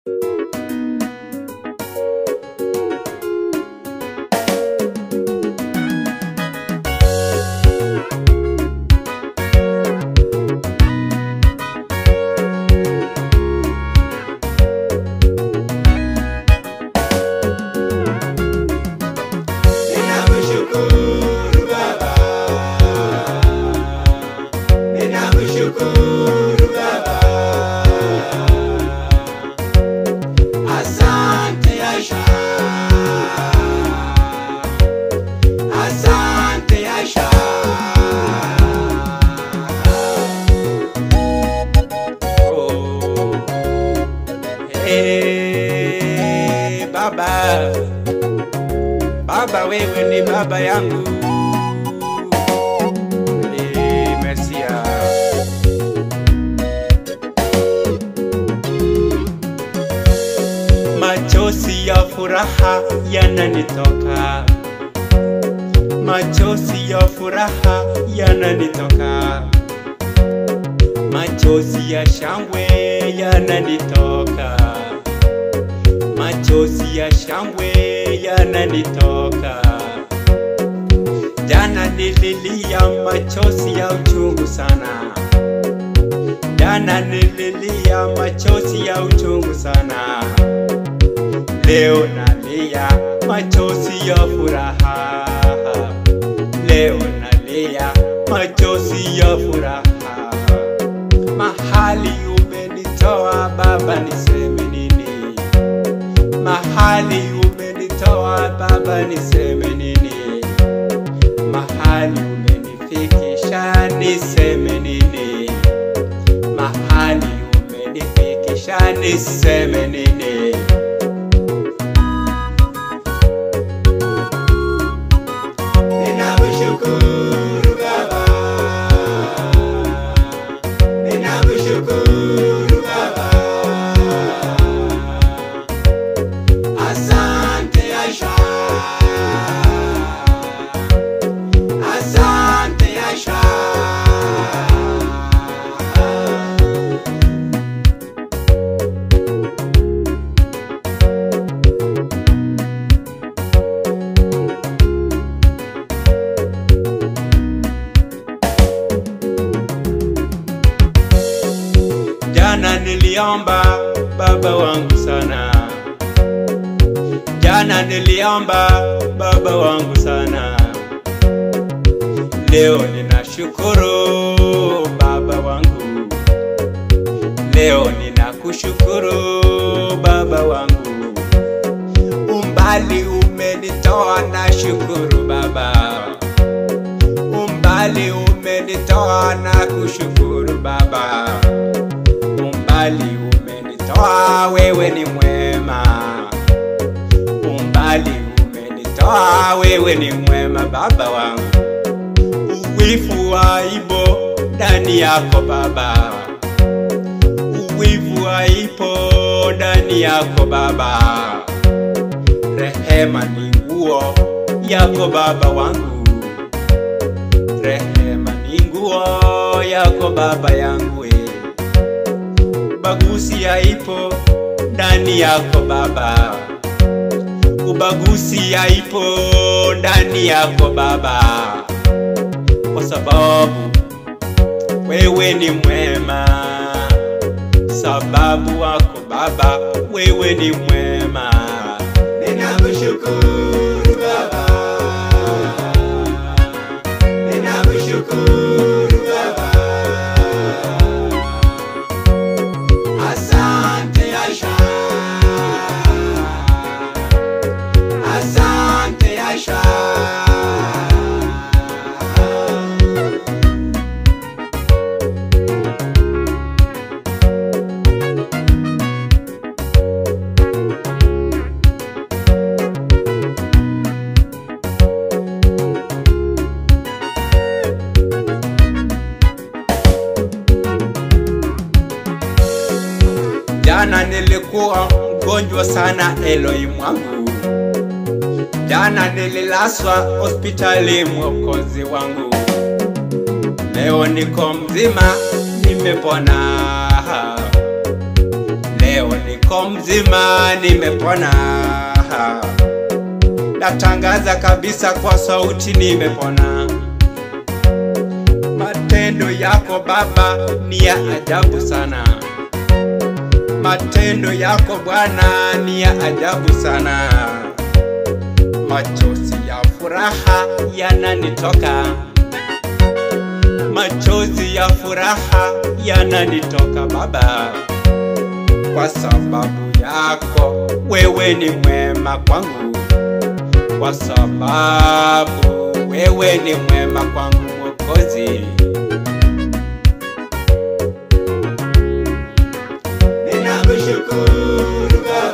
Baba wewe ni baba yangu. Mesia. Machozi ya furaha yananitoka. Machozi ya furaha yananitoka. Machozi ya shangwe yananitoka. Machozi ya shangwe yananitoka. Jana nililia machozi ya uchungu sana. Jana nililia machozi ya uchungu sana. Leo nalia machozi ya furaha. Leo nalia machozi ya furaha. Mahali umenitoa Baba niseme nini? Mahali umenitoa Baba niseme nini? Mahali umenifikisha niseme nini? Mahali umenifikisha niseme nini? Ninakushukuru Baba. Ninakushukuru Baba. Asante Aisha. Asante Aisha. Jana niliomba Baba wangu sana. Jana niliomba Baba wangu sana. Leo ninashukuru Baba wangu. Leo ninakushukuru Baba wangu. Umbali umenitoa na shukuru Baba. Umbali umenitoa na kushukuru Baba. Umbali umenitoa, wewe ni mwema. Umbali umenitoa, wewe ni mwema Baba wangu. Uwivu haipo ndani yako Baba. Uwivu haipo ndani yako Baba. Rehema ni nguo yako Baba wangu. Rehema ni nguo yako Baba yangu. Ubaguzi haipo ndani yako Baba. Ubaguzi haipo ndani yako Baba. Kwa sababu wewe ni mwema. Sababu wako Baba, wewe ni mwema. Ninakushukuru Baba. Ninakushukuru Baba. Asante Aisha. Asante Aisha. Jana nilikuwa mgonjwa sana Elohim wangu. Jana nililaswa hospitali Mwokozi wangu. Leo niko mzima nimepona. Leo niko niko mzima, nimepona. Natangaza kabisa kwa sauti, nimepona. Matendo yako Baba ni ya ajabu sana. Matendo yako Bwana ni ya ajabu sana. Machozi ya furaha yananitoka. Machozi ya furaha yananitoka Baba, kwa sababu yako wewe ni mwema kwangu. Kwa sababu wewe ni mwema kwangu Mwokozi. Ninakushukuru Baba.